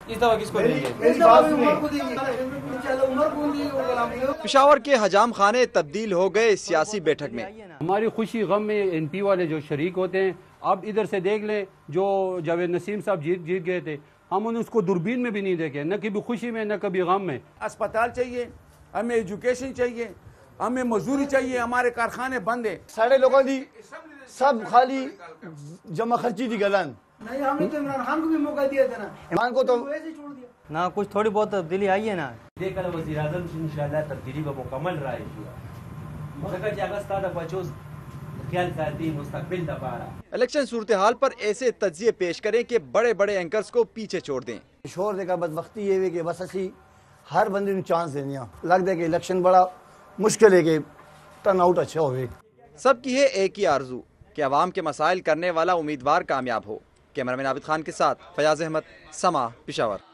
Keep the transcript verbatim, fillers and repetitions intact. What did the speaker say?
اس دفعہ کس کو دیں گے؟ پشاور کے حجام خانے تبدیل ہو گئے سیاسی بیٹھک میں۔ ہماری خوشی غم میں این پی والے جو شریک ہوتے ہیں، اب ادھر سے دیکھ لیں جو جاوید نسیم صاحب جیت جیت گئے تھے، ہم ان اس کو دوربین میں بھی نہیں دیکھے، نہ کبھی خوشی میں نہ کبھی غم میں۔ اسپتال چاہیے ہمیں، ایجوکیشن چاہیے ہمیں، مزدوری چاہیے، ہمارے کارخانے بند ہیں۔ ساڑھے لوگوں دی سب خالی جمع خرچی دی گلن، نہیں ہم نے تو عمران خان کو بھی موقع دیا تھا نا، عمران کو تو نا کچھ تھوڑی بہت تبدیلی آئی ہے نا۔ دیکھا وزیر اعظم انشاءاللہ تبدیلی کو مکمل رائے مگر کہ اگست دا بچوز خیال ساتھی مستقبل دا پارا الیکشن صورتحال پر ایسے تجزیے پیش کریں کہ بڑے بڑے اینکرز کو پیچھے چھوڑ دیں۔ شور دے کا بدبختی یہ ہے کہ بس اسی ہر بندے نوں چانس دینی ہاں، لگتا ہے کہ الیکشن بڑا مشکل ہے کہ ٹرن آؤٹ اچھا ہوئے۔ سب کی ہے ایک ہی آرزو کہ عوام کے مسائل کرنے والا امیدوار کامیاب ہو۔ کیمرہ مین عابد خان کے ساتھ فیاض احمد، سما، پشاور۔